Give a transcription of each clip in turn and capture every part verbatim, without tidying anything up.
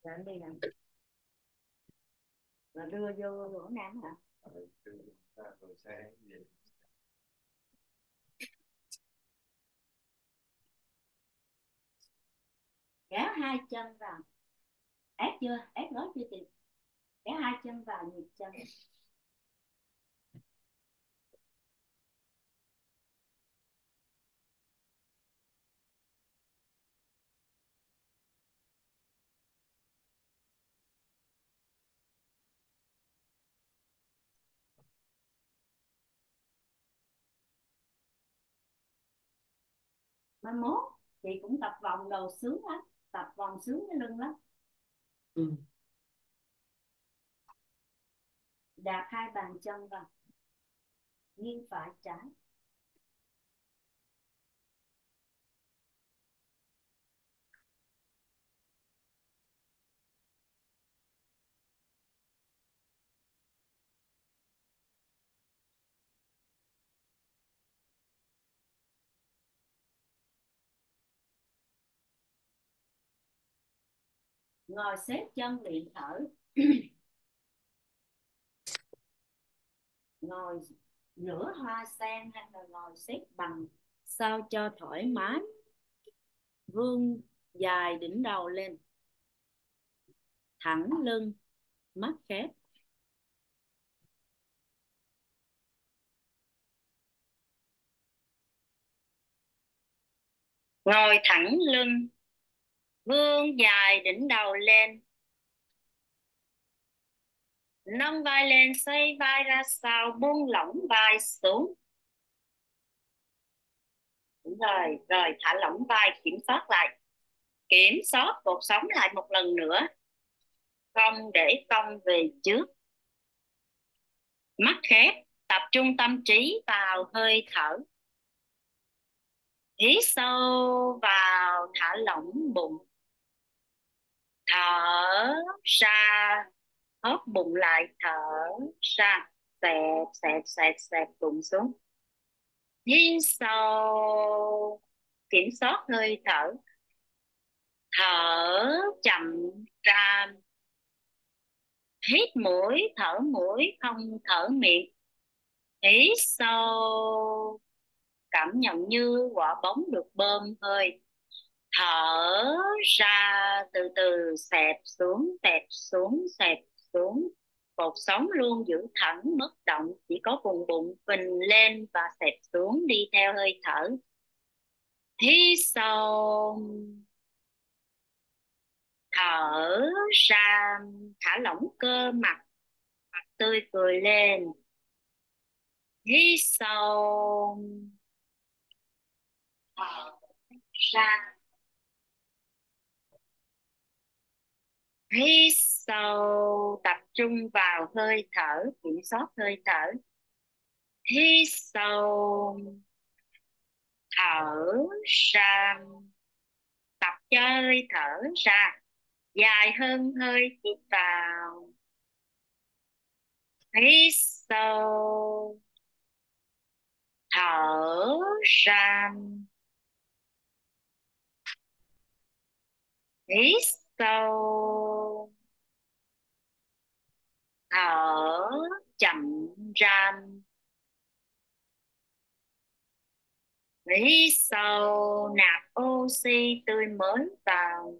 Làm đi làm rồi đưa vô lỗ nam hả? Kéo hai chân vào, ép chưa, ép gối chưa chị? Kéo hai chân vào nhịp chân. Mai mốt chị cũng tập vòng đầu sướng lắm, tập vòng sướng cái lưng lắm. Ừ. Đạp hai bàn chân vào, nghiêng phải trái. Ngồi xếp chân luyện thở. Ngồi nửa hoa sen hay là ngồi xếp bằng sao cho thoải mái. Vươn dài đỉnh đầu lên, thẳng lưng, mắt khép. Ngồi thẳng lưng, vươn dài đỉnh đầu lên, nâng vai lên, xoay vai ra sau, buông lỏng vai xuống. Đúng rồi, rồi thả lỏng vai, kiểm soát lại. Kiểm soát cột sống lại một lần nữa. Cong để cong về trước. Mắt khép, tập trung tâm trí vào hơi thở. Hít sâu vào, thả lỏng bụng. Thở ra, hóp bụng lại, thở ra. Xẹp, xẹp, xẹp, xẹp bụng xuống. Hít sâu, kiểm soát hơi thở. Thở chậm ra. Hít mũi, thở mũi, không thở miệng. Hít sâu, cảm nhận như quả bóng được bơm hơi. Thở ra, từ từ xẹp xuống, xẹp xuống, xẹp xuống. Cột sống luôn giữ thẳng bất động, chỉ có vùng bụng phình lên và xẹp xuống đi theo hơi thở. Hít sâu, thở ra, thả lỏng cơ mặt, mặt tươi cười lên. Hít sâu, thở ra. Hít sâu, tập trung vào hơi thở, kiểm soát hơi thở. Hít sâu, thở ra, tập cho hơi thở ra dài hơn hơi hít vào. Hít sâu, thở ra. Hít sâu, thở chậm ra. Hít sâu, nạp oxy tươi mới vào.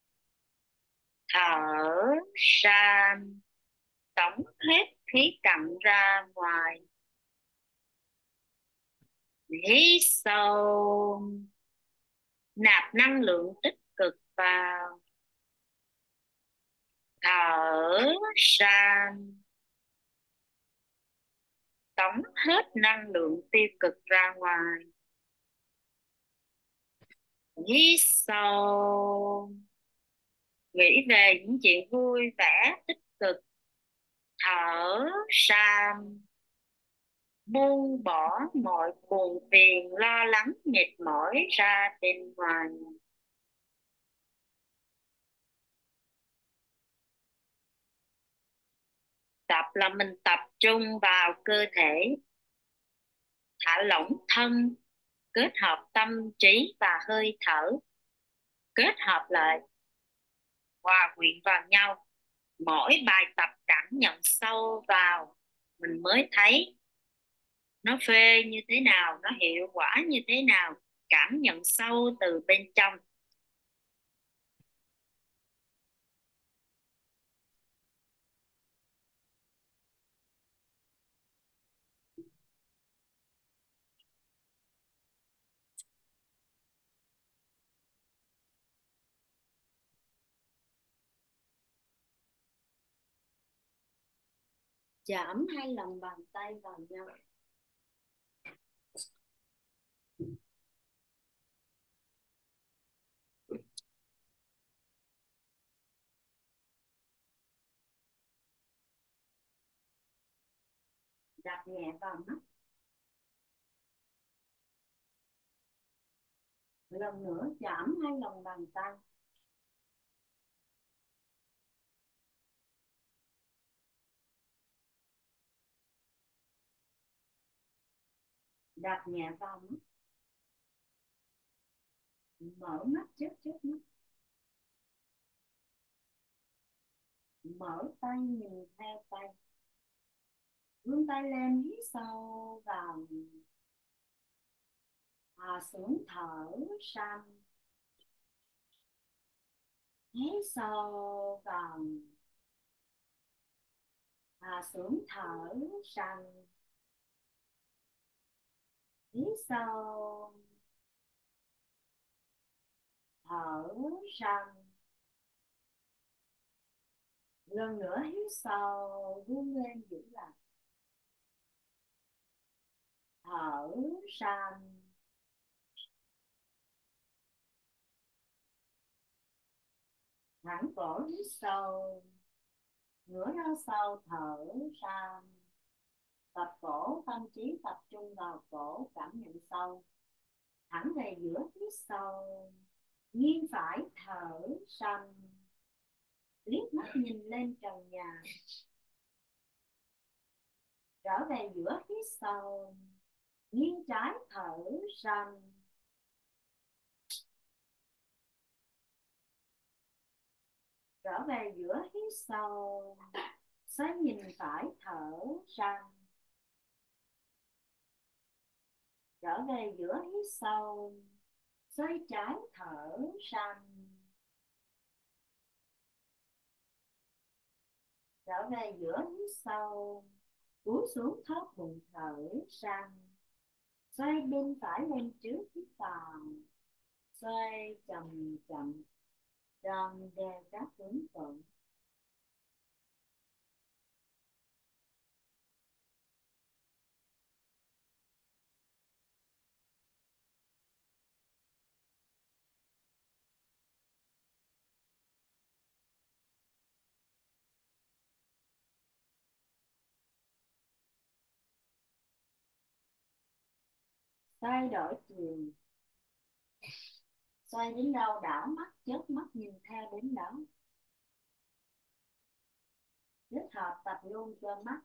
Thở ra, tống hết khí cặn ra ngoài. Hít sâu, nạp năng lượng tích cực vào. Thở ra, tống hết năng lượng tiêu cực ra ngoài. Hít sâu, nghĩ về những chuyện vui vẻ tích cực. Thở ra, buông bỏ mọi buồn phiền lo lắng mệt mỏi ra bên ngoài. Tập là mình tập trung vào cơ thể, thả lỏng thân, kết hợp tâm trí và hơi thở, kết hợp lại. hòa quyện vào nhau. Mỗi bài tập cảm nhận sâu vào, mình mới thấy nó phê như thế nào, nó hiệu quả như thế nào. Cảm nhận sâu từ bên trong. Chạm hai lòng bàn tay vào nhau. Đặt nhẹ vào mắt. Lần nữa chạm hai lòng bàn tay. Đặt nhẹ vào mắt. Mở mắt chớp chớp mắt. Mở tay nhìn theo tay. Vươn tay lên, hít sâu vào, à, xuống thở sang. Hít sâu vào, à, xuống thở sang. Hít sâu, thở sang. Lần nữa hít sâu, vươn lên giữ lại. Thở sang. Thẳng cổ hít sâu, ngửa ra sau thở sang. Tập cổ, tâm trí tập trung vào cổ, cảm nhận sâu. Thẳng về giữa hít sâu, nghiêng phải thở sang. Liếc mắt nhìn lên trần nhà. Trở về giữa hít sâu, nghiêng trái thở sang. Trở về giữa hít sâu, xoay nhìn phải thở sang. Trở về giữa hít sâu, xoay trái thở sang. Trở về giữa hít sâu, cúi xuống thấp bụng thở sang. Xoay bên phải lên trước hít vào. Xoay chậm chậm, tròn đều các hướng cận. Xoay đổi chiều. Xoay đến đâu đảo mắt, chớp mắt nhìn theo đến đó. Kết hợp tập luôn cho mắt.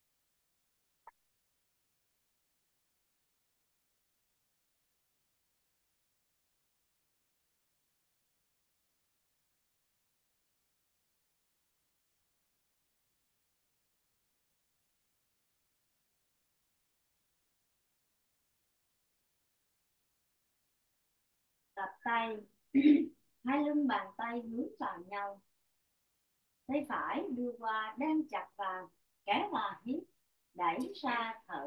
Tập tay. Hai lưng bàn tay hướng vào nhau. Tay phải đưa qua đang chặt vào, kéo vào hít, đẩy ra thở.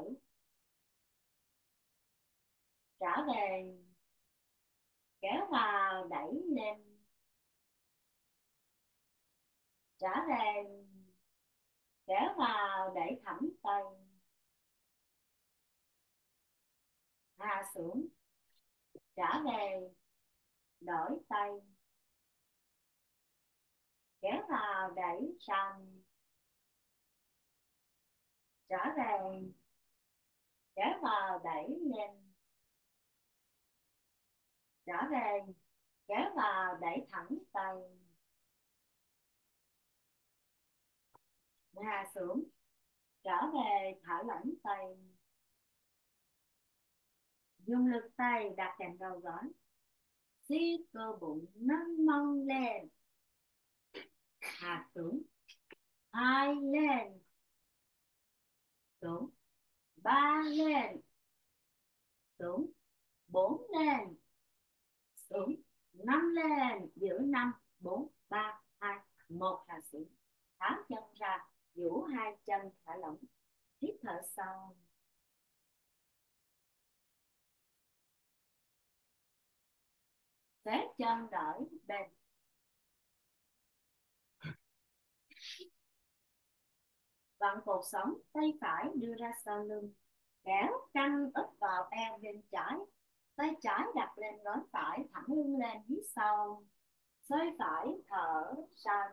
Trở về, kéo vào đẩy lên. Trở về, kéo vào đẩy thẳng tay. Hạ xuống. Trở về, đổi tay. Kéo vào đẩy sang. Trở về, kéo vào đẩy lên. Trở về, kéo vào đẩy thẳng tay. Hạ xuống. Trở về thở lỏng tay. Dùng lực tay đặt cạnh đầu gối. Siết cơ bụng nâng mông lên. Hạ xuống, hai lên, xuống, ba lên, xuống, bốn lên, xuống, năm lên, giữ năm, bốn, ba, hai, một, hạ xuống. Tháo chân ra, duỗi hai chân thả lỏng. Hít thở sâu. Xé chân đổi bên. Vặn cột sống, tay phải đưa ra sau lưng. Kéo căng ức vào eo bên trái. Tay trái đặt lên gối phải, thẳng lưng lên, hít sâu. Xoay phải, thở sâu.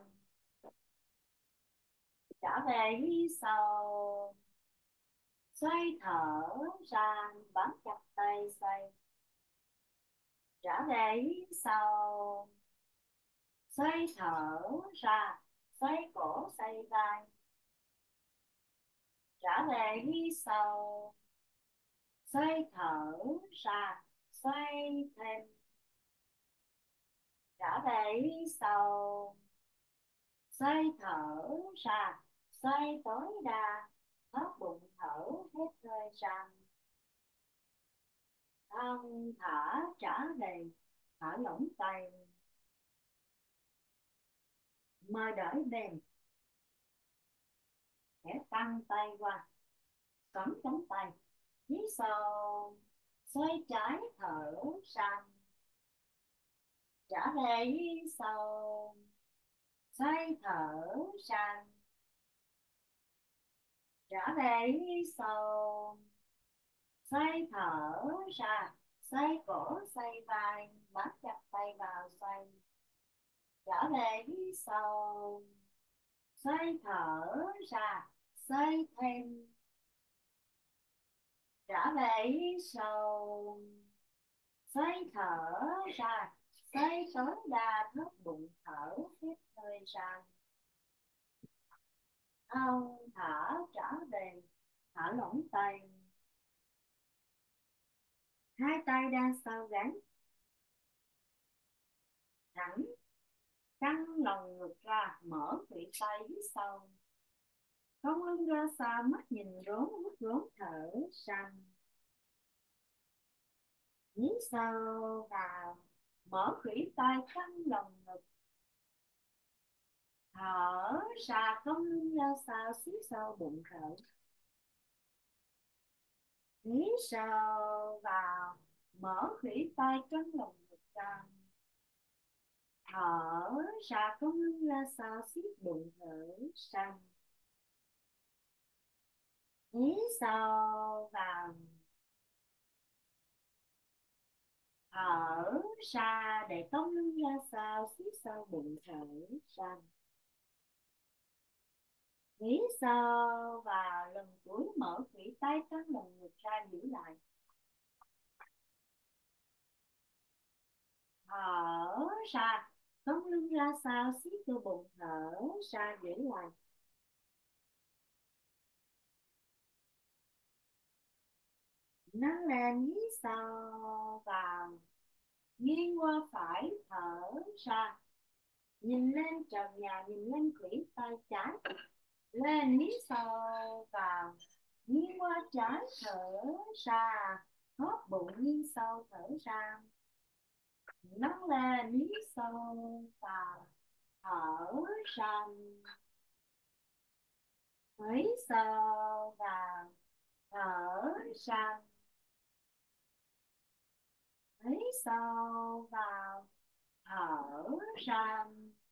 Trở về, hít sâu. Xoay thở ra, bấm chặt tay xoay. Trở về, hít sâu. Xoay thở ra, xoay cổ, xoay vai. Trở về, hít sâu. Xoay thở ra, xoay thêm. Trở về, hít sâu. Xoay thở ra, xoay tối đa. Thóp bụng thở, hết hơi ra. Thong thả trở về, thở lỏng tay. Mời đổi bên. Khẽ tăng tay qua, cắm cánh tay. Hít sâu. Xoay trái thở sang. Trở về, hít sâu. Xoay thở sang. Trở về, hít sâu. Xoay thở ra, xoay cổ, xoay vai, bám chặt tay vào xoay. Trở về, hít sâu. Xoay thở ra, xoay thêm. Trở về, hít sâu. Xoay thở ra, xoay tối đa, thấp bụng thở, hít hơi ra. Thong thở trở về, thở lỏng tay. Hai tay đang sau gáy, thẳng, căng lồng ngực ra, mở khủy tay, hít sâu. Cong lưng ra sau, mắt nhìn rốn, mắt rốn thở sâu. Hít sâu vào, mở khủy tay, căng lồng ngực. Thở ra, cong lưng ra sau, siết sâu bụng thở. Hít sâu vào, mở khủy tay, căng lồng ngực ra. Thở ra, cong lưng ra sau, siết bụng thở sâu. Hít sâu vào, thở ra để cong lưng ra sau, siết sâu bụng thở ra. Hít sâu vào, lần cuối mở khủy tay, căng lồng ngực ra, giữ lại. Thở ra, cong lưng ra sau, siết cơ bụng thở ra, giữ lại. Nâng lên, hít sâu vào, nghiêng qua phải, thở ra. Nhìn lên trần nhà, nhìn lên khủy tay trái. Lên, hít sâu vào, nghiêng qua trái, thở ra. Hóp bụng nghiêng sâu, thở ra. Nâng lên, hít sâu vào, thở ra. Hít sâu vào, thở ra. Hít sâu vào, thở ra.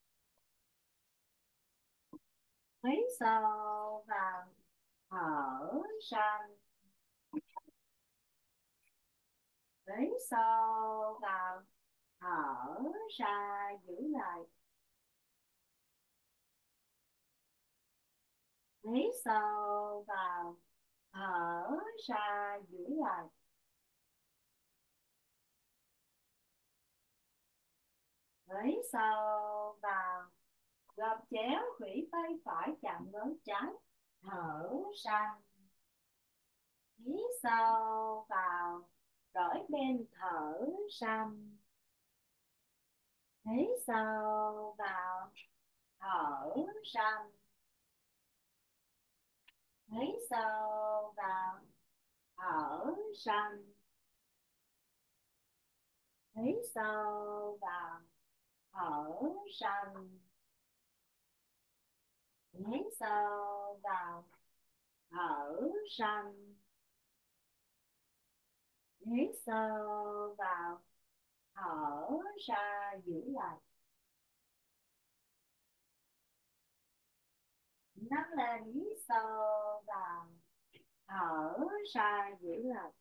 Hít sâu vào, thở ra. Hít sâu vào, thở ra, giữ lại. Hít sâu vào, thở ra, giữ lại. Hít sâu vào, gập chéo khủy tay phải chạm gối trái, thở ra. Hít sâu vào, đổi bên, thở ra. Hít sâu vào, thở ra, hít sâu vào, thở ra, hít sâu vào, thở ra, hít sâu vào, thở ra, hít sâu vào, thở ra, giữ lại, nâng lên, hít sâu vào, thở ra, giữ lại,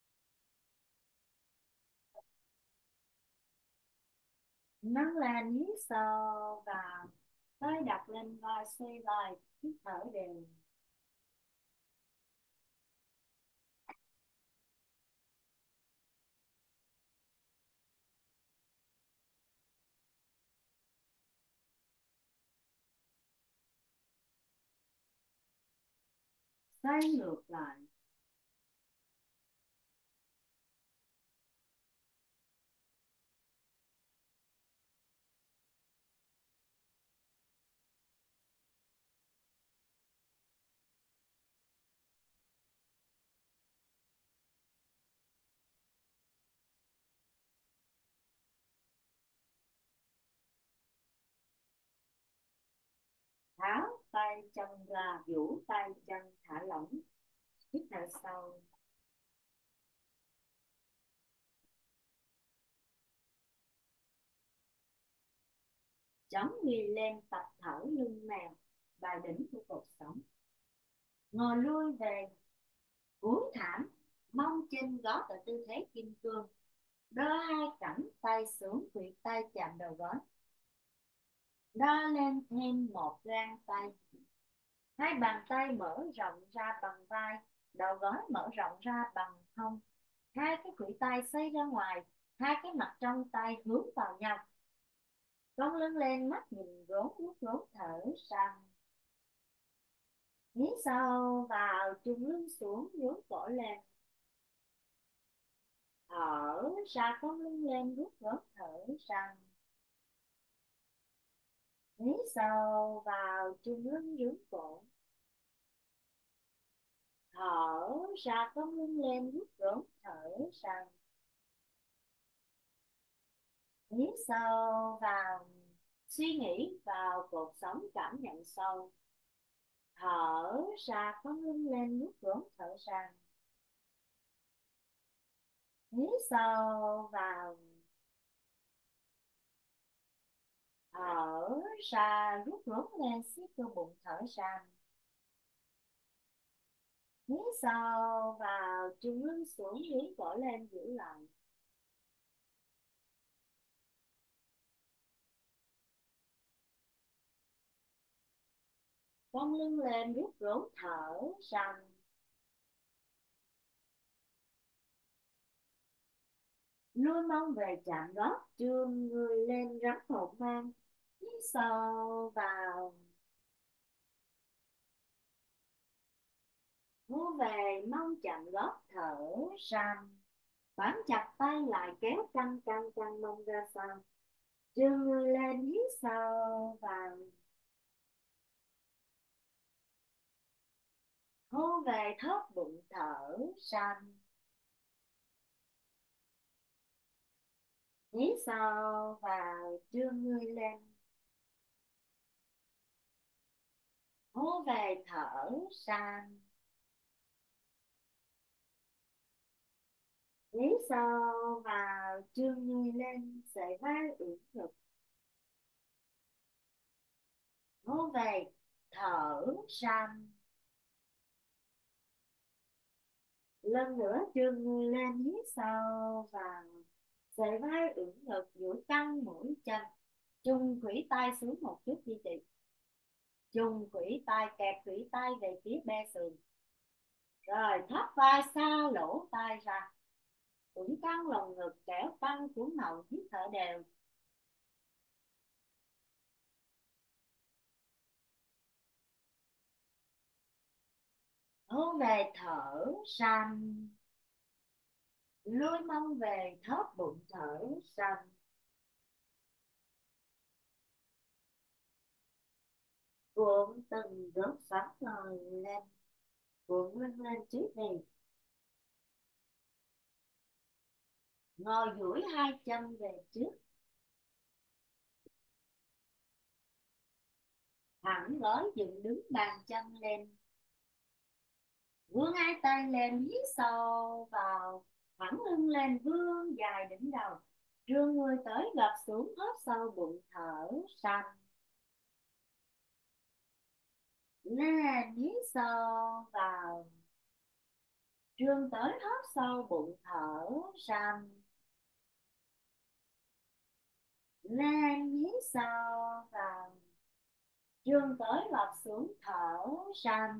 nâng lên, hít sâu vào, tay đặt lên vai, xoay vai, hít thở đều. Xoay ngược lại, tháo tay chân ra, duỗi tay chân, thả lỏng, hít thở sâu. Chống người lên, tập thở lưng mèo và đỉnh của cột sống. Ngồi lui về, cúi thảm, mông trên gót ở tư thế kim cương. Đo hai cẳng tay xuống, khuỷu tay chạm đầu gối. Đo lên thêm một gang tay. Hai bàn tay mở rộng ra bằng vai, đầu gối mở rộng ra bằng hông. Hai cái khuỷu tay xoay ra ngoài, hai cái mặt trong tay hướng vào nhau. Cong lưng lên, mắt nhìn rốn, vuốt rốn, thở ra. Hít sâu vào, chùng lưng xuống, nhún cổ lên. Thở ra, cong lưng lên, vuốt rốn, thở ra. Hít sâu vào, chùng lưng, nhún cổ. Thở ra, cong lưng lên, vuốt rốn, thở ra. Hít sâu vào, suy nghĩ vào cuộc sống, cảm nhận sâu. Thở ra, cong lưng lên, vuốt rốn, thở ra. Hít sâu vào, thở ra, rút rốn lên, siết cơ bụng, thở ra. Hít sâu vào, trùng lưng xuống, nhún cổ lên, giữ lại. Cong lưng lên, rút rốn, thở ra. Nuôi mông về chạm gót, trương người lên, rắn hồn mang. Hít sâu vào, thu về, mông chạm gót, thở ra. Bám chặt tay lại, kéo căng căng căng mông ra sau. Trương người lên, hít sâu vào, thu về, thóp bụng, thở ra. Hít sâu vào, trương người lên, thu về, thở ra. Hít sâu vào, trương người lên, sải vai ưỡn ngực, thu về, thở ra. Lần nữa trương người lên, hít sâu vào, sải vai ưỡn ngực, duỗi căng mũi chân. Chung khuỷu tay xuống một chút đi chị. Chung khuỷu tay, kẹp khuỷu tay về phía be sườn. Rồi thấp vai xa lỗ tai ra. Cũng căng lồng ngực, kéo căng cuốn hậu, hít thở đều. Hướng về, thở ra. Lùi mông về, thóp bụng, thở ra. Cuộn từng đốt phấn ngồi lên, cuộn lưng lên trước đi. Ngồi duỗi hai chân về trước, thẳng gối dựng đứng bàn chân lên. Vươn hai tay lên, hít sâu vào, thẳng lưng lên, vươn dài đỉnh đầu. Đưa người tới gập xuống, hít sâu bụng, thở sâu. Lên, hít sâu vào, trương tới hít sâu bụng, thở sâu. Lên, hít sâu vào, trương tới gập xuống, thở sâu.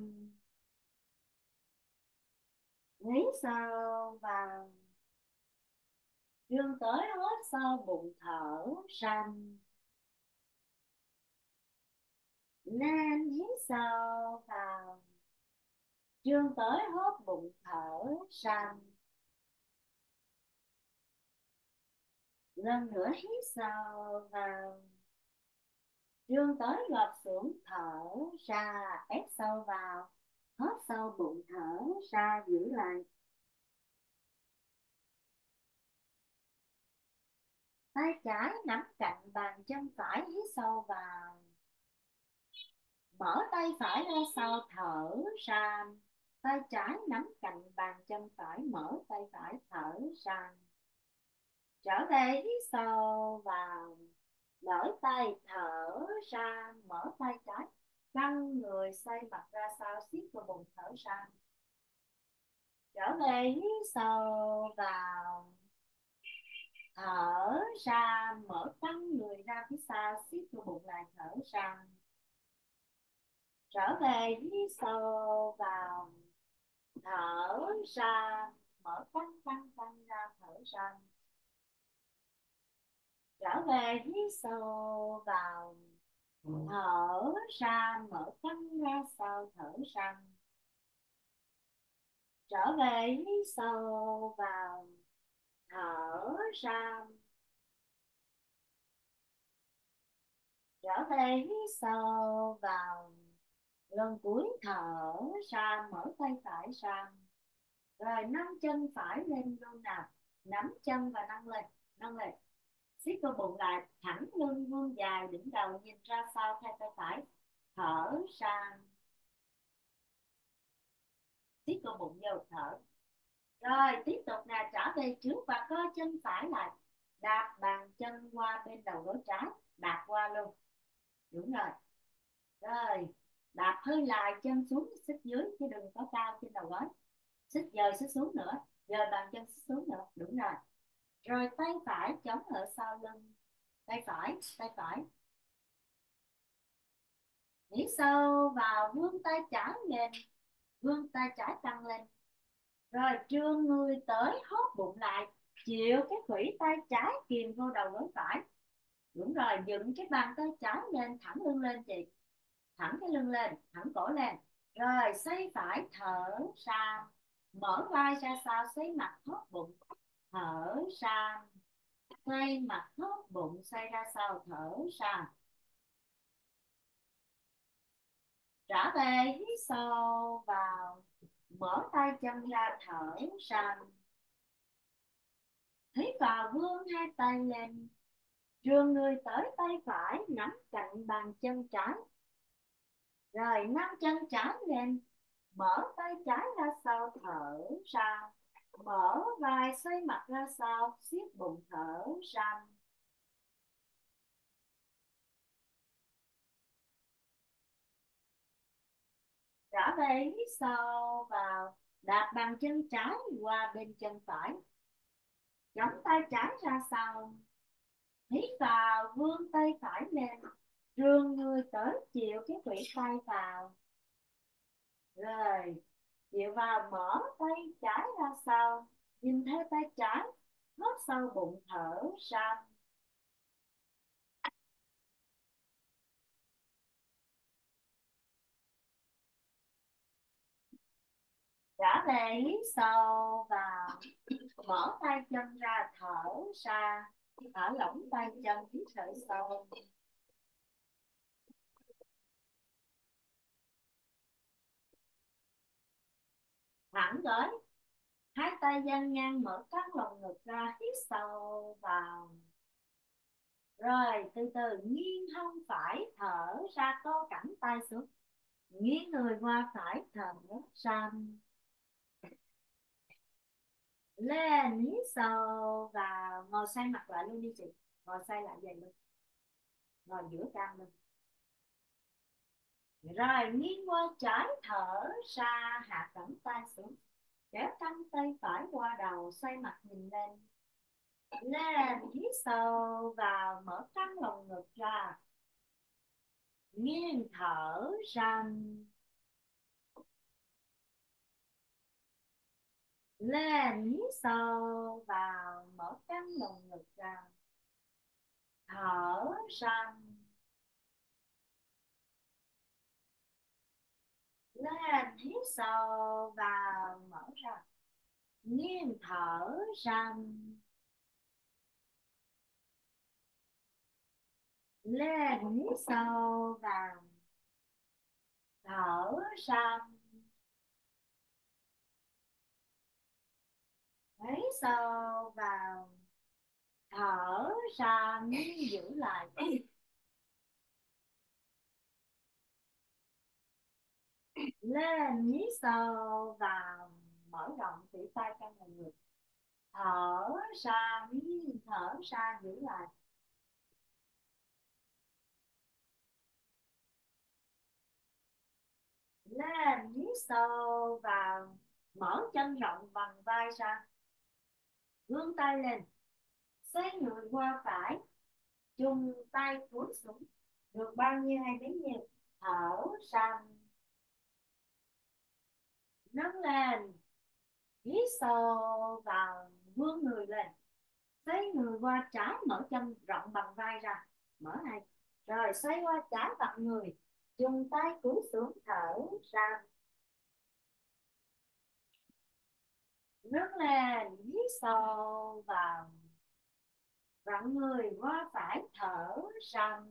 Hít sâu vào, trương tới hít sâu bụng, thở sâu. Lên, hít sâu vào, trương tới hốt bụng, thở sâu. Lần nữa hít sâu vào, trương tới gập xuống, thở ra, ép sâu vào, hít sâu bụng, thở ra, giữ lại. Tay trái nắm cạnh bàn chân phải, hít sâu vào, mở tay phải ra sau, thở ra. Tay trái nắm cạnh bàn chân phải, mở tay phải, thở ra. Trở về, hít sâu vào, lỡ tay, thở ra, mở tay trái, căng người, xoay mặt ra sau, siết vào bụng, thở ra. Trở về, hít sâu vào, thở ra, mở căng người ra phía sau, siết vào bụng lại, thở ra. Trở về, hít sâu vào, thở ra, mở căng căng căng ra, thở ra. Trở về, hít sâu vào, thở ra, mở căng ra sau, thở ra. Trở về, hít sâu vào, thở ra. Trở về, hít sâu vào, lần cuối thở ra, mở tay phải ra. Rồi nâng chân phải lên luôn nào, nắm chân và nâng lên, nâng lên, siết cơ bụng lại, thẳng lưng, vươn dài đỉnh đầu, nhìn ra sau, thay tay phải, thở ra, siết cơ bụng vô, thở. Rồi tiếp tục nè, trở về trước và co chân phải lại, đạp bàn chân qua bên đầu gối trái, đạp qua luôn, đúng rồi. Rồi đạp hơi lại chân xuống, xích dưới chứ đừng có cao trên đầu gối, xích dời xích xuống nữa, dời bàn chân xích xuống nữa, đúng rồi. Rồi tay phải chống ở sau lưng, tay phải, tay phải, hít sâu vào, vươn tay trái lên, vươn tay trái căng lên. Rồi trương người tới, hóp bụng lại, chịu cái khủy tay trái kìm vô đầu gối phải, đúng rồi. Dựng cái bàn tay trái lên, thẳng lưng lên chị, thẳng cái lưng lên, thẳng cổ lên. Rồi xoay phải, thở ra, mở vai ra sau, xoay mặt, hóp bụng, thở ra, xoay mặt, hóp bụng, xoay ra sau, thở ra. Trở về, hít sâu vào, mở tay chân ra, thở ra. Hít vào, vươn hai tay lên, trường người tới tay phải nắm cạnh bàn chân trái. Rồi nắm chân trái lên, mở tay trái ra sau, thở ra, mở vai, xoay mặt ra sau, siết bụng, thở ra. Trở về, hít sâu vào, đạp bàn chân trái qua bên chân phải, chống tay trái ra sau. Hít vào, vươn tay phải lên, trường người tới chịu cái quỷ tay vào. Rồi chịu vào, mở tay trái ra sau, nhìn theo tay trái, hít sâu bụng, thở ra. Trở về, hít sâu vào, mở tay chân ra, thở ra, thở lỏng tay chân, hít thở sâu. thẳng gối, hai tay dang ngang, mở căng lồng ngực ra, hít sâu vào. Rồi từ từ nghiêng hông phải, thở ra, co cẳng tay xuống, nghiêng người qua phải, thở sang, lên, hít sâu vào. Ngồi xoay mặt lại luôn đi chị, ngồi xoay lại vậy luôn, ngồi giữa căng luôn. Rồi nghiêng qua trái, thở ra, hạ cẳng tay xuống, kéo căng tay phải qua đầu, xoay mặt nhìn lên. Lên, hít sâu vào, mở căng lồng ngực ra, nghiêng thở ra. Lên, hít sâu vào, mở căng lồng ngực ra, thở ra. Lên, hít sâu vào, mở ra, nghiêng thở ra. Lên, hít sâu vào, thở ra. Hít sâu vào, thở ra, nghiêng giữ lại. Lên, hít sâu vào, mở rộng tỉ tay căng lồng ngực, thở ra, nghiêng thở ra, giữ lại. Lên, hít sâu vào, mở chân rộng bằng vai ra, vươn tay lên, xoay người qua phải, chung tay cúi xuống, được bao nhiêu hay bấy nhiêu. Thở ra, nâng lên, hít sâu vào, vươn người lên, xoay người qua trái, mở chân rộng bằng vai ra, mở hai, rồi xoay qua trái vặn người, chung tay cúi xuống, thở ra, nâng lên, hít sâu vào, vặn người qua phải, thở ra.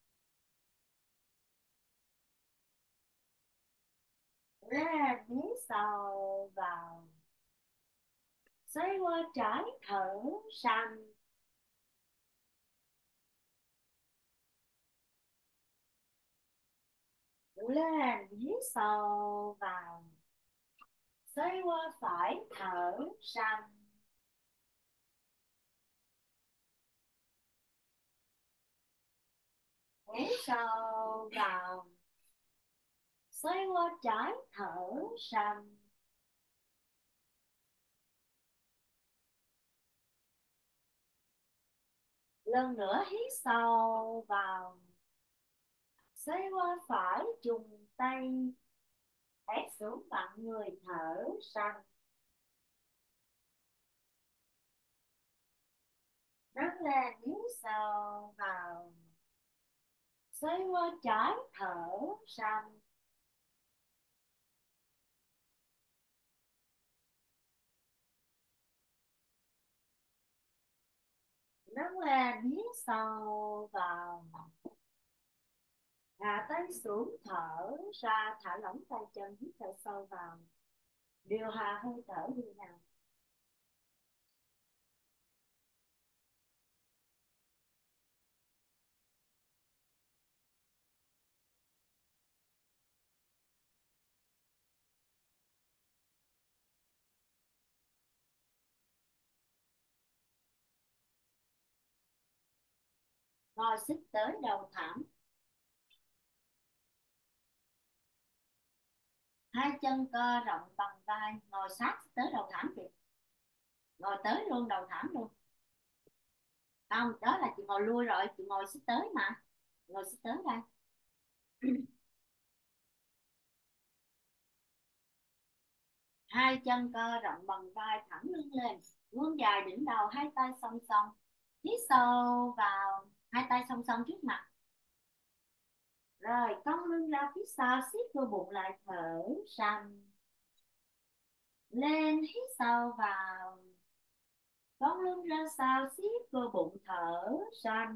Lên, hít sâu vào, xoay qua trái, thở ra. Lên, hít sâu vào, xoay qua phải, thở ra. Hít sâu vào, xoay qua trái, thở ra. Lần nữa hít sâu vào, xoay qua phải, trùng tay, ép xuống vặn người, thở ra. Nâng lên, hít sâu vào, xoay qua trái, thở ra. Nâng lên, hít sâu vào, hạ tay xuống, thở ra, thả lỏng tay chân, hít thở sâu vào, điều hòa hơi thở như nào. Ngồi xích tới đầu thảm, hai chân cơ rộng bằng vai, ngồi sát tới đầu thảm chị, ngồi tới luôn đầu thảm luôn. Không, đó là chị ngồi lui rồi, chị ngồi xích tới mà, ngồi xích tới đây. Hai chân cơ rộng bằng vai, thẳng lưng lên, vươn dài đỉnh đầu, hai tay song song, hít sâu vào, hai tay song song trước mặt, rồi cong lưng ra phía sau, siết cơ bụng lại, thở ra. Lên, hít sâu vào, cong lưng ra sau, siết cơ bụng, thở ra.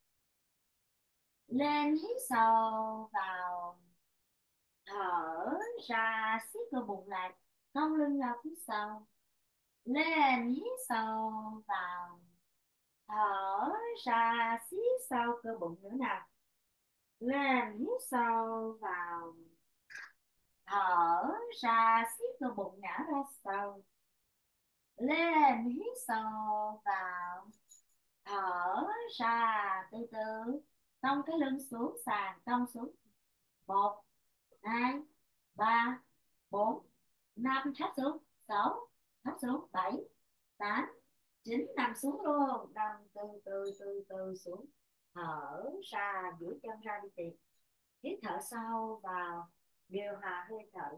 Lên, hít sâu vào, thở ra, siết cơ bụng lại, cong lưng ra phía sau, lên hít sâu vào, thở ra xí sau cơ bụng nữa nào, lên hít sâu vào, thở ra xí cơ bụng ngã ra sau, lên hít sâu vào, thở ra từ từ, cong cái lưng xuống sàn, cong xuống, một, hai, ba, bốn, năm, thấp xuống, sáu, thấp xuống, bảy, tám, chín, nằm xuống luôn, nằm từ từ từ từ xuống, thở ra, duỗi chân ra đi tìm, hít thở sâu vào, điều hòa hơi thở,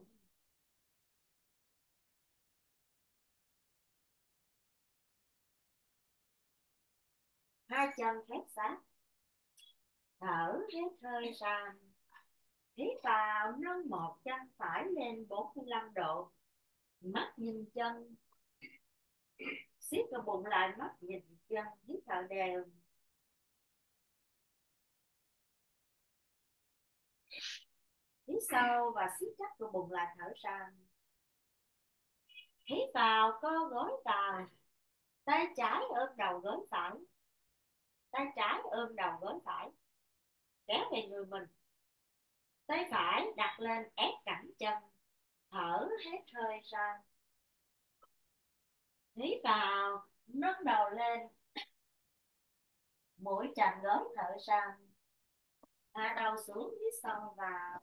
hai chân khép sát, thở hết hơi ra, hít vào nâng một chân phải lên bốn mươi lăm độ, mắt nhìn chân, siết cơ bụng lại, mắt nhìn chân, hít thở đều, hít sâu và siết chắc cơ bụng lại, thở ra, hít vào co gối vào, tay trái ôm đầu gối phải, tay trái ôm đầu gối phải, kéo về người mình, tay phải đặt lên ép cẳng chân, thở hết hơi ra, hít vào nâng đầu lên, mũi chạm gối, thở ra, hạ đầu xuống, hít sâu vào,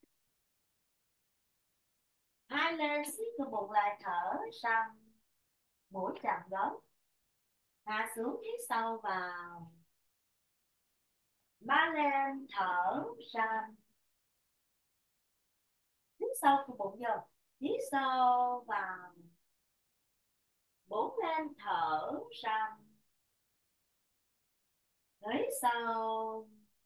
hai lên siết cơ bụng lại, thở ra, mũi chạm gối, hạ xuống, hít sâu vào, ba lên, thở ra, hít sâu cơ bụng vô, hít sâu vào, bốn lên, thở ra, hít sâu,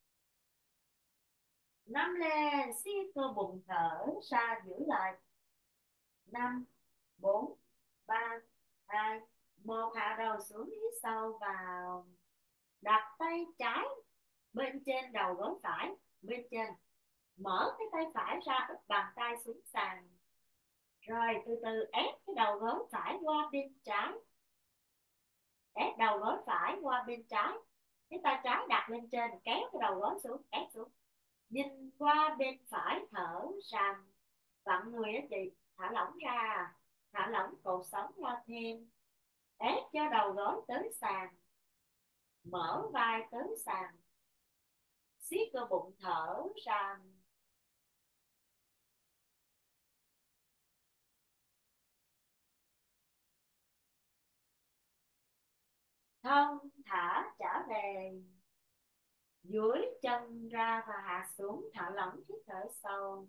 năm lên, siết cơ bụng, thở ra, giữ lại, năm, bốn, ba, hai, một, hạ đầu xuống, hít sâu vào, đặt tay trái bên trên đầu gối phải, bên trên, mở cái tay phải ra, úp bàn tay xuống sàn, rồi từ từ ép cái đầu gối phải qua bên trái, ép đầu gối phải qua bên trái, cái tay trái đặt lên trên, kéo cái đầu gối xuống, ép xuống, nhìn qua bên phải, thở ra, vặn người đó chị, thả lỏng ra, thả lỏng cột sống ra thêm, ép cho đầu gối tới sàn, mở vai tới sàn, siết cơ bụng, thở ra, thân thả trở về, duỗi chân ra và hạ xuống, thả lỏng, hít thở sâu,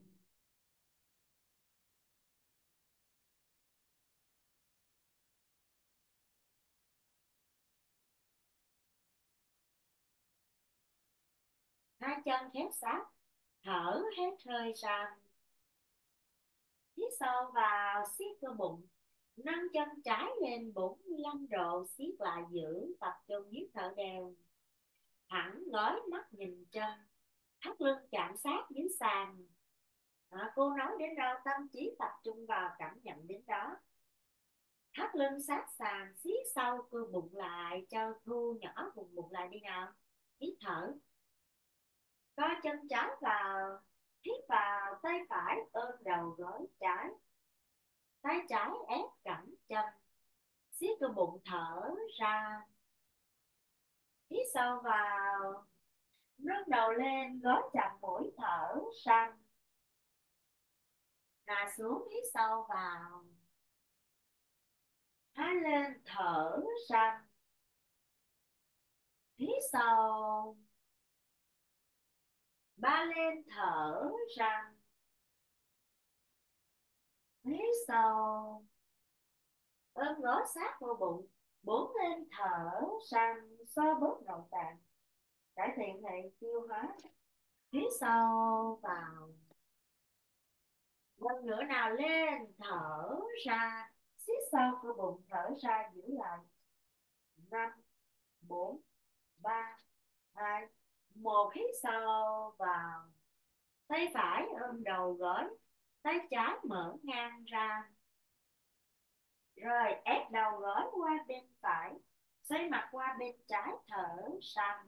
hai chân khép sát, thở hết hơi ra, hít sâu vào, siết cơ bụng, nâng chân trái lên bốn mươi lăm độ, siết lại giữ, tập trung hít thở đều, thẳng gối, mắt nhìn chân, thắt lưng chạm sát dưới sàn, à, cô nói đến đâu tâm trí tập trung vào, cảm nhận đến đó, thắt lưng sát sàn, siết sâu cơ bụng lại, cho thu nhỏ vùng bụng lại đi nào, hít thở, co chân trái vào, hít vào, tay phải ôm đầu gối trái, tay trái ép cẳng chân, siết cơ bụng, thở ra, hít sâu vào, nâng đầu lên, gối chạm mũi, thở ra, hạ xuống, hít sâu vào, hai lên, thở ra, hít sâu, ba lên, thở ra, hít sâu, ôm gối sát vô bụng, bốn lên, thở ra, xoa bóp nội tạng, cải thiện hệ tiêu hóa, hít sâu vào, lần nữa nào, lên, thở ra, siết sâu cơ bụng, thở ra, giữ lại, năm, bốn, ba, hai, một, hít sâu vào, tay phải ôm đầu gối, tay trái mở ngang ra, Rồi ép đầu gối qua bên phải, xoay mặt qua bên trái, thở sâu.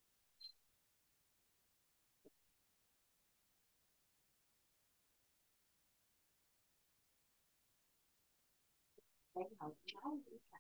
Để ngồi nói với bạn.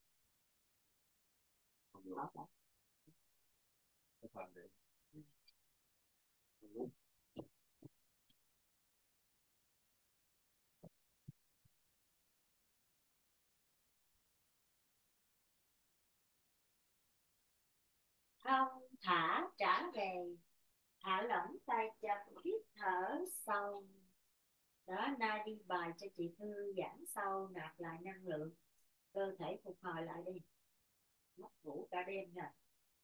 Không thả trả về, thả lỏng tay chân, hít thở sâu. Đó, nay đi bài cho chị thư giãn sâu, nạp lại năng lượng, cơ thể phục hồi lại đi. Mất ngủ cả đêm nè.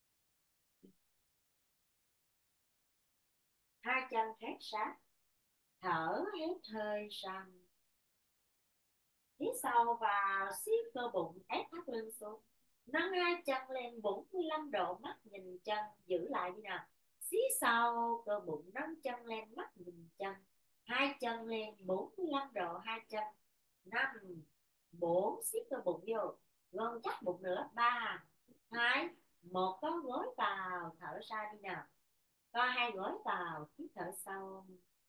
Hai chân khép sát, thở hết hơi sâu. Hít sâu vào, siết cơ bụng, ép thắt lưng xuống, nâng hai chân lên bốn mươi lăm độ, mắt nhìn chân, giữ lại đi nào. Siết sâu cơ bụng, nâng chân lên, mắt nhìn chân, hai chân lên bốn mươi lăm độ, hai chân. Năm, bốn, siết cơ bụng vô, gom chắc bụng nữa. Ba, hai, một, có gối vào, thở ra đi nào. Co hai gối vào, hít thở sâu.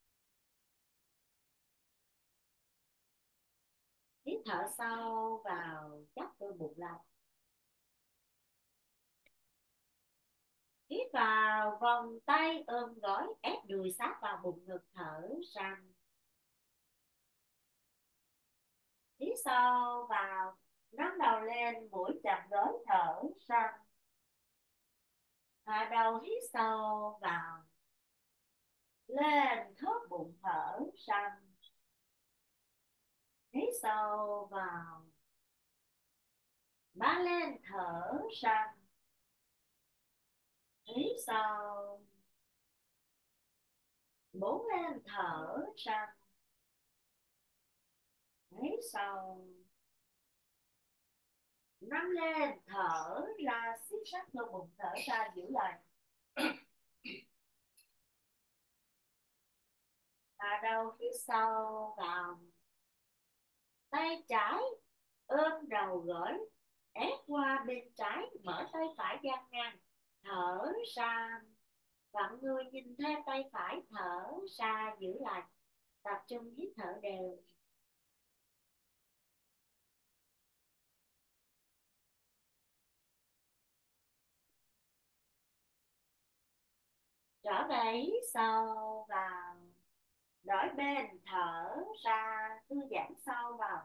Hít thở sâu vào, chắc cơ bụng lại. Hít vào, vòng tay ôm gối, ép đùi sát vào bụng ngực, thở ra. Hít sâu vào, nâng đầu lên, mũi chạm gối, thở ra. Hạ đầu, hít sâu vào, lên thớt bụng, thở ra. Hít sâu vào, má lên, thở ra. Hít sâu, bốn lên, thở ra. Hít sâu, năm lên, thở ra, siết sát cơ bụng, thở ra, giữ lại. Hạ đầu, hít sâu vào, tay trái ôm đầu gối, ép qua bên trái, mở tay phải dang ngang, thở ra. Vặn người nhìn theo tay phải, thở ra, giữ lại. Tập trung hít thở đều. Trở về, hít sâu vào, đổi bên, thở ra, thư giãn sâu vào.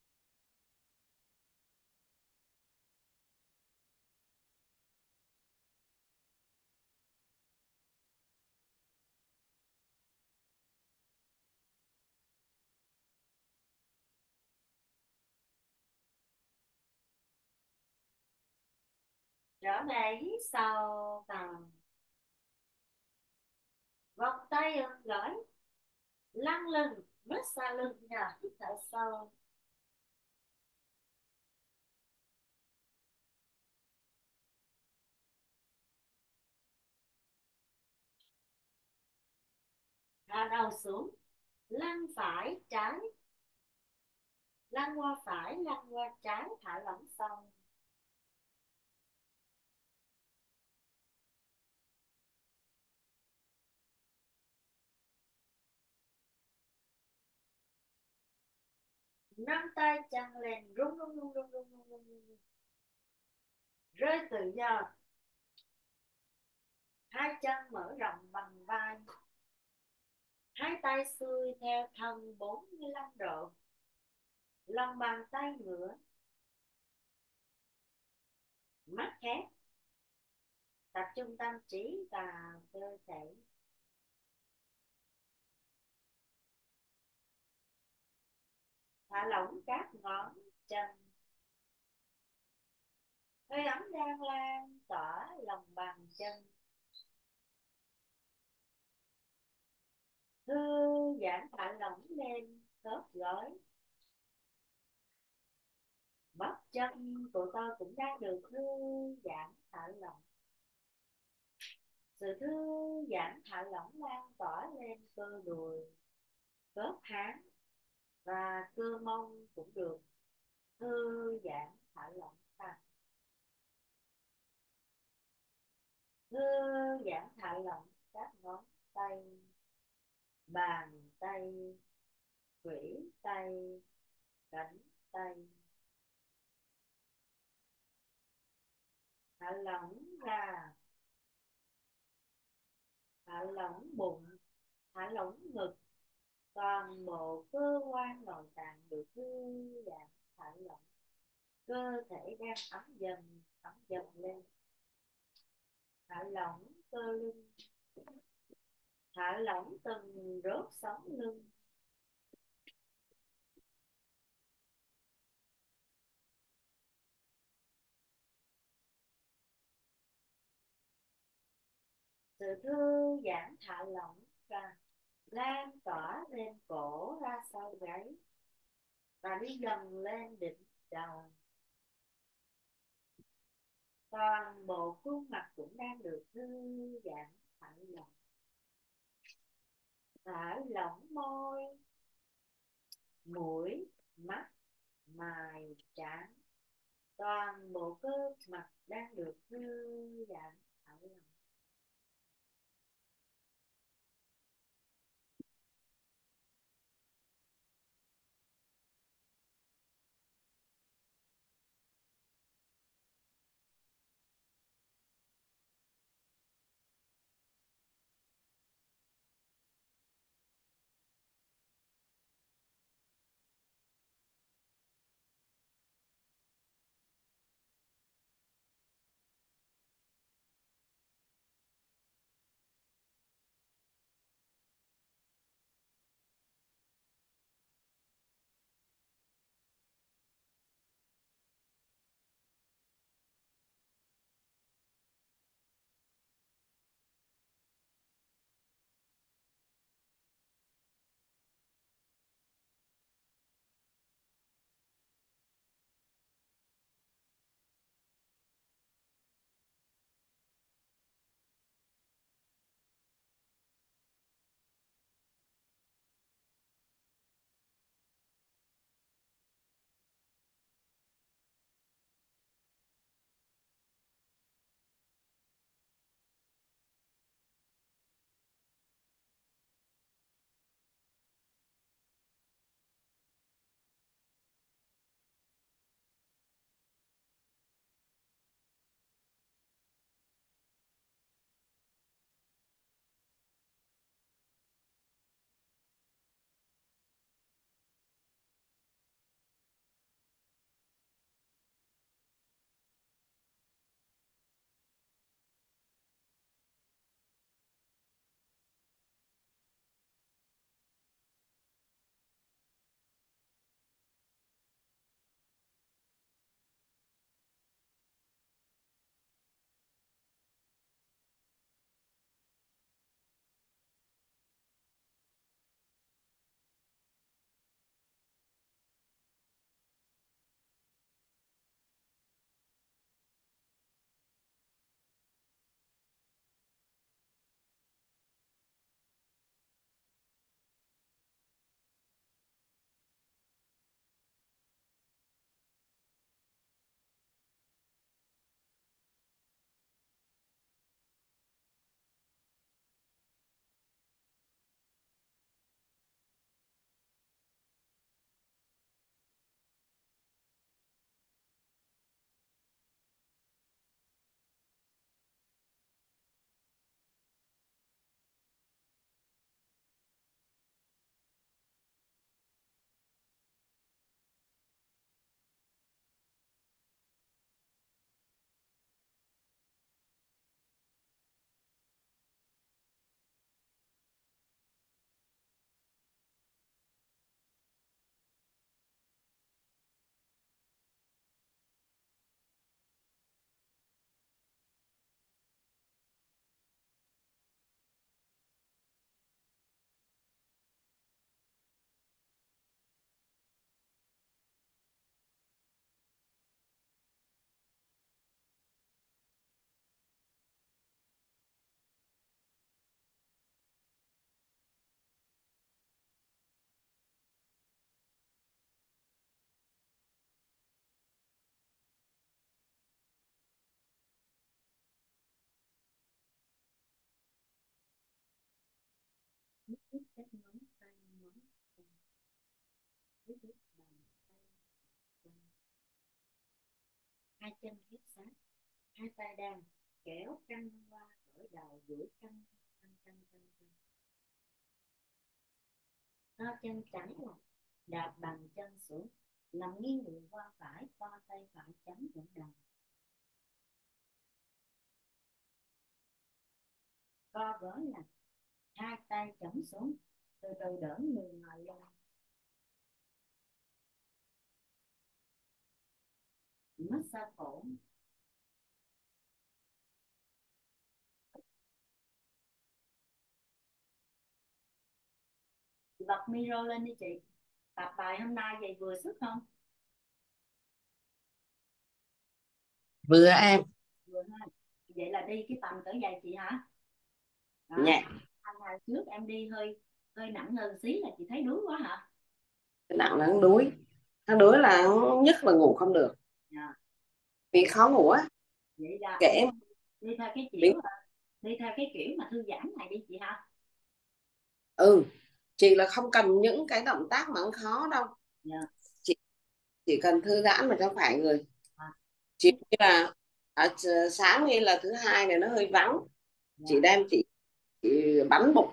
Trở về, hít sâu vào, vòng tay ôm gối, lăn lưng, massage lưng nha, hít thở sâu. Hạ đầu xuống, lăn phải trái, lăn qua phải, lăn qua trái, thả lỏng xong. Nâng tay chân lên, rung rung rung rung rung rung rung rung. Rơi tự do, hai chân mở rộng bằng vai, hai tay xuôi theo thân bốn mươi lăm độ, lòng bàn tay ngửa, mắt khép, tập trung tâm trí vào cơ thể. Thả lỏng các ngón chân, hơi ấm đang lan tỏa lòng bàn chân. Thư giãn, thả lỏng lên khớp gối. Bắp chân của tôi cũng đang được thư giãn, thả lỏng. Sự thư giãn thả lỏng lan tỏa lên cơ đùi, khớp háng và cơ mông cũng được thư bàn tay, khuỷu tay, cánh tay. Thả lỏng ra, thả lỏng bụng, thả lỏng ngực, toàn bộ cơ quan nội tạng được thư giãn thả lỏng. Cơ thể đang ấm dần ấm dần lên. Thả lỏng cơ lưng, thả lỏng từng đốt sống lưng. Sự thư giãn thả lỏng ra lan tỏa lên cổ ra sau gáy và đi dần lên đỉnh đầu. Toàn bộ khuôn mặt cũng đang được thư giãn thả lỏng. Thả lỏng môi, mũi, mắt, mày, trán. Toàn bộ cơ mặt đang được thư giãn thả lỏng. Hai chân khép sát, hai tay đang kéo căng qua khỏi đầu, duỗi căng căng căng căng căng. Co chân trái lại, đạp bằng chân xuống, nằm nghiêng người qua phải, co tay phải chấm vào đầu. Co gối lại, hai tay chấm xuống, từ từ đỡ người ngồi lên. Massage cổ. Bật micro lên đi chị. Tập bài hôm nay vậy vừa sức không? Vừa em. Vừa ha. Vậy là đi cái tầm cỡ vậy chị hả? Đó. Nhẹ. Anh hồi trước em đi hơi hơi nặng hơn xí là chị thấy đuối quá hả? Nặng là nó đuối. Nó đuối là nhất là ngủ không được. Dạ. Vì khó ngủ á. Vậy là Kể em đi theo cái kiểu mình... là đi theo cái kiểu mà thư giãn này đi chị hả? Ừ. Chị là không cần những cái động tác mà nó khó đâu. Dạ. Chị chỉ cần thư giãn mà cho khỏe người. À. Chị là à, sáng nay là thứ hai này nó hơi vắng. Dạ. Chị đem chị, chị bắn bụng.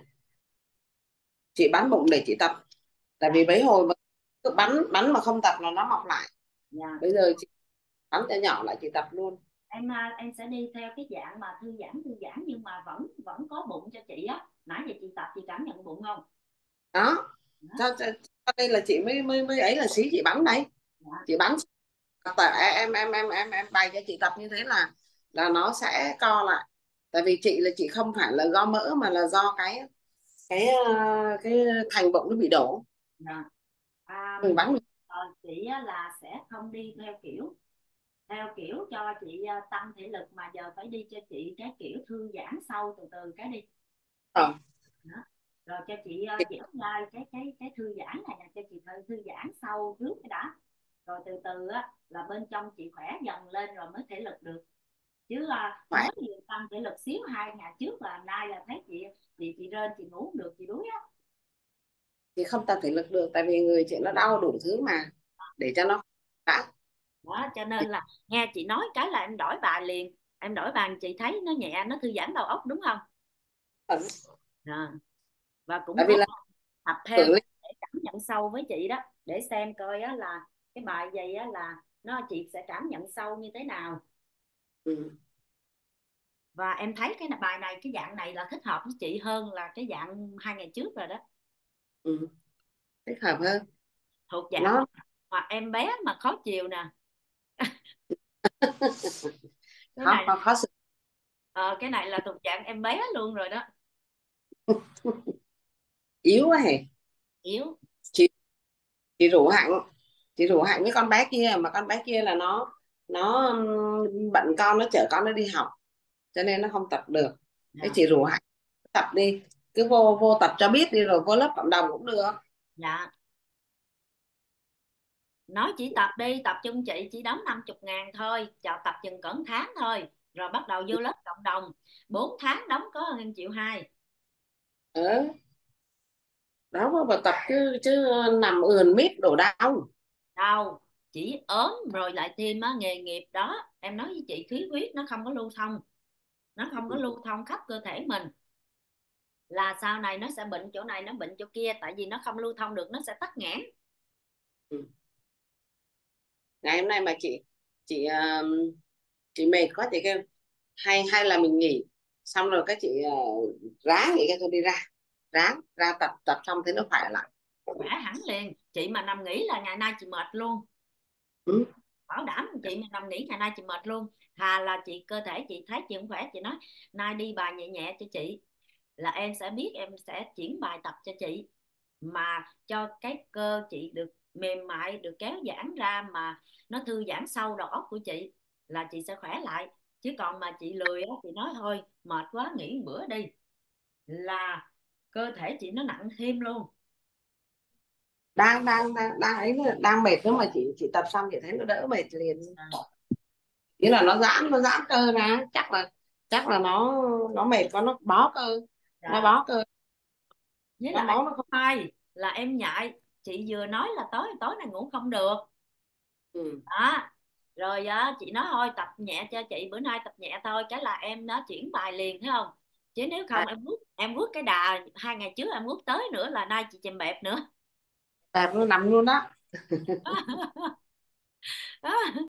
Chị bắn bụng để chị tập. Tại vì mấy hồi mà cứ bắn bắn mà không tập là nó mọc lại. Dạ. Bây giờ chị bắn cho nhỏ lại chị tập luôn. Em à, em sẽ đi theo cái dạng mà thư giãn thư giãn nhưng mà vẫn vẫn có bụng cho chị á. Nãy giờ chị tập chị cảm nhận bụng không? Đó. Đó. Cho, cho, cho đây là chị mới mới mới ấy là xí chị bắn đây. Dạ. Chị bắn tại em em em em em bày cho chị tập như thế là là nó sẽ co lại. Tại vì chị là chị không phải là do mỡ mà là do cái cái ờ, cái thành bụng nó bị đổ. Dạ. À, Mình bắn. ờ, chị á, là sẽ không đi theo kiểu theo kiểu cho chị à, tăng thể lực mà giờ phải đi cho chị cái kiểu thư giãn sâu từ từ cái đi. Ờ. Đó. Rồi cho chị uh, dẻo dai cái cái cái thư giãn này nè, cho chị thư, thư giãn sâu trước cái đã, rồi từ từ á là bên trong chị khỏe dần lên rồi mới thể lực được, chứ uh, Phải. mới vừa tăng thể lực xíu hai ngày trước là nay là thấy chị chị chị rên chị ngủ không được chị đuối á. Thì không tập thể lực được tại vì người chị nó đau đủ thứ mà để cho nó đã. Đó cho nên là nghe chị nói cái là em đổi bài liền, em đổi bài chị thấy nó nhẹ nó thư giãn đầu óc đúng không? Đó. Và cũng Tại vì cố là tập theo tưởng lên. để cảm nhận sâu với chị đó để xem coi á là cái bài gì á là nó chị sẽ cảm nhận sâu như thế nào. Ừ. Và em thấy cái bài này cái dạng này là thích hợp với chị hơn là cái dạng hai ngày trước rồi đó, Ừ. Thích hợp hơn. thuộc dạng Nó mà em bé mà khó chiều nè. Cái khó này khó, khó xử. ờ, cái này là thuộc dạng em bé luôn rồi đó. Yếu quá hề. Yếu. chị chị rủ hạnh chị rủ hạnh với con bé kia mà con bé kia là nó nó ừm, bận con nó chở con nó đi học cho nên nó không tập được. Thế Dạ. chị rủ hạnh tập đi, cứ vô vô tập cho biết đi rồi vô lớp cộng đồng cũng được. Dạ. Nói chỉ tập đi, tập chung chị chỉ đóng năm mươi ngàn thôi, cho tập chừng cỡ tháng thôi rồi bắt đầu vô lớp cộng đồng, bốn tháng đóng có một triệu hai. Ừ. Đó mà vào tập chứ chứ nằm ườn mít đổ đau. Đâu, chỉ ốm rồi lại thêm á, nghề nghiệp đó em nói với chị khí huyết nó không có lưu thông, nó không có lưu thông khắp cơ thể mình là sau này nó sẽ bệnh chỗ này nó bệnh chỗ kia, tại vì nó không lưu thông được nó sẽ tắc nghẽn. Ừ. Ngày hôm nay mà chị chị uh, chị mệt quá chị kêu hay hay là mình nghỉ xong rồi các chị uh, ráng nghỉ cái thôi đi ra ráng ra tập tập xong thế nó khỏe lại. Khỏe hẳn liền, chị mà nằm nghỉ là ngày nay chị mệt luôn, Ừ. bảo đảm chị mà nằm nghỉ ngày nay chị mệt luôn. Hà là chị cơ thể chị thấy chị không khỏe chị nói nay đi bài nhẹ nhẹ cho chị, là em sẽ biết em sẽ chuyển bài tập cho chị mà cho cái cơ chị được mềm mại được kéo giãn ra mà nó thư giãn sâu đầu óc của chị là chị sẽ khỏe lại, chứ còn mà chị lười á chị nói thôi mệt quá nghỉ một bữa đi là cơ thể chị nó nặng thêm luôn. đang đang đang đang ấy nữa, đang mệt nữa mà chị chị tập xong chị thấy nó đỡ mệt liền. À, Nghĩa là nó giãn nó giãn cơ ra chắc là chắc là nó nó mệt quá nó bó cơ. Nó dạ. bó cơ. Với Nó lại bó nó không. hai là em nhại chị vừa nói là tối tối nay ngủ không được. Ừ. Đó, rồi á, chị nói thôi tập nhẹ cho chị, bữa nay tập nhẹ thôi cái là em nó chuyển bài liền, thấy không? Chứ nếu À, không em rút em rút cái đà hai ngày trước em rút tới nữa là nay chị chèm bẹp nữa. đẹp luôn, nằm luôn đó. Đó.